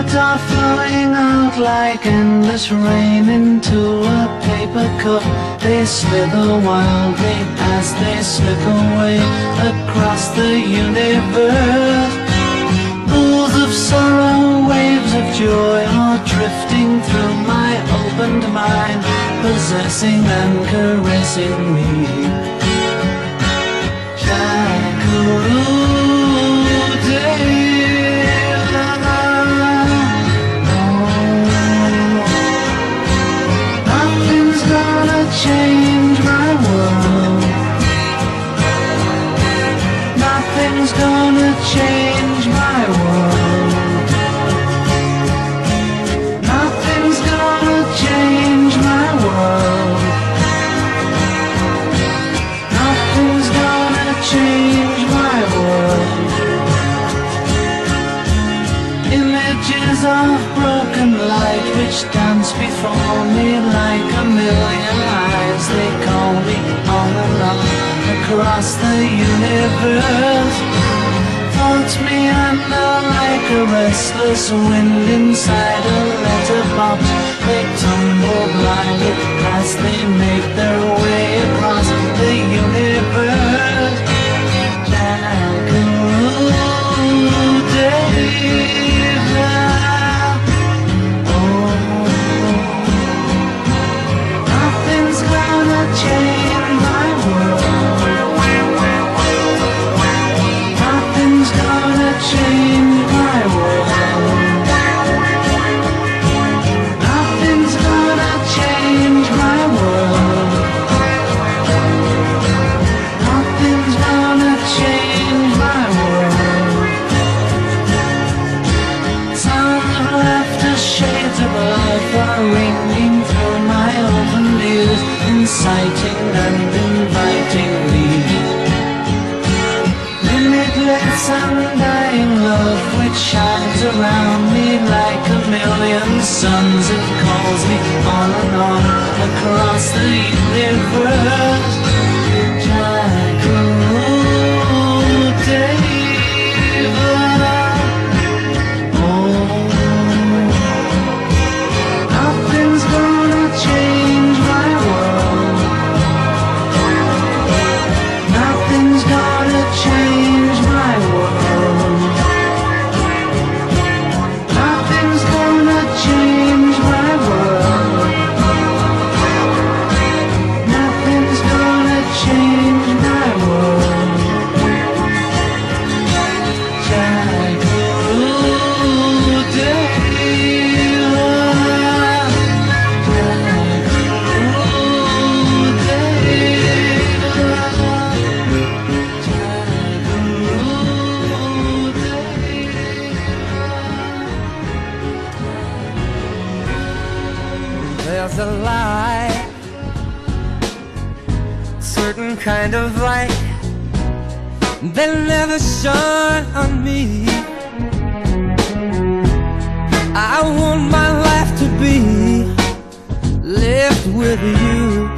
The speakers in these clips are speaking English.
words are flowing out like endless rain into a paper cup. They slither wildly as they slip away across the universe. Pools of sorrow, waves of joy are drifting through my opened mind, possessing and caressing me. Nothing's gonna change my world. Nothing's gonna change my world. Nothing's gonna change my world. Nothing's gonna change my world. Images of broken light which dance before me like a million eyes. They call me on and on across the universe. Thoughts meander like a restless wind inside a letterbox. They tumble blindly as they make their way across the universe. Nothing's gonna change my world. Nothing's gonna change my world. Nothing's gonna change my world. Nothing's gonna change my world. Sounds of laughter, shades of life are ringing through my open ears, inciting and inviting me. Limitless undying love which shines around me like a million suns. It calls me on and on across the universe. Nothing's gonna change my world. Nothing's gonna change my world. Nothing's gonna change my world. Nothing's gonna change my world. There's a light, certain kind of light that never shone on me. I want my life to be lived with you,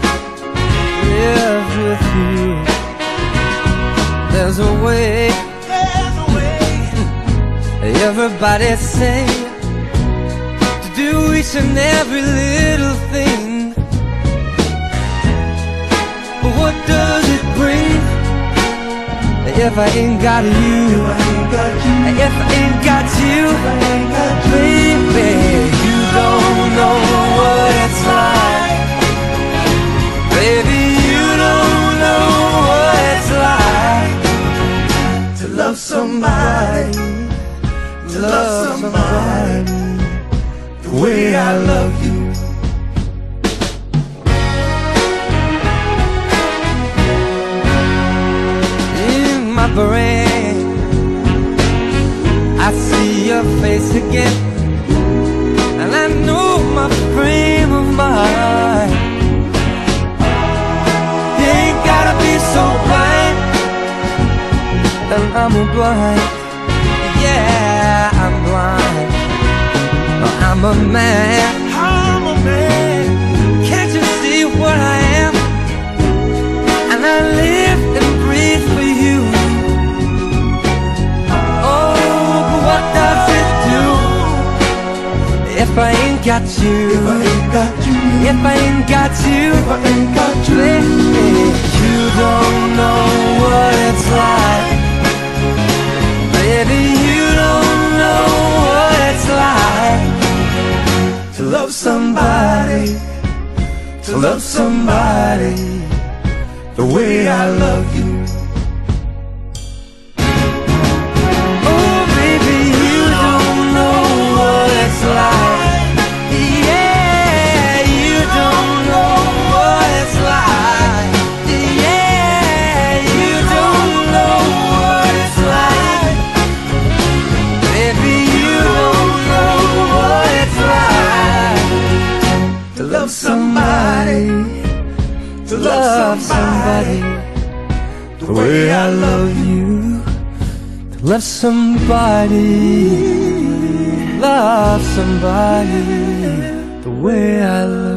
lived with you. There's a way, everybody say, to do each and every little thing. But what does it bring if I ain't got you? If I ain't got you, baby, you don't know what it's like. Baby, you don't know what it's like to love somebody, to love somebody the way I love you. In my brain, I see your face again, and I know my frame of mind. You ain't gotta be so blind, and I'm blind. Yeah, I'm blind. I'm a man. I'm a man. Can't you see what I am? And I live and breathe for you. Oh, but what does it do if I ain't got you, if I ain't got you, baby, you don't know what it's like. Baby, you don't know what it's like to love somebody, to love somebody the way I love you. Oh baby, you don't know what it's like. Yeah, you don't know what it's like. Yeah, you don't know what it's like. Baby, you don't know what it's like to love somebody, to love somebody the way I love you. To love somebody, love somebody the way I love you.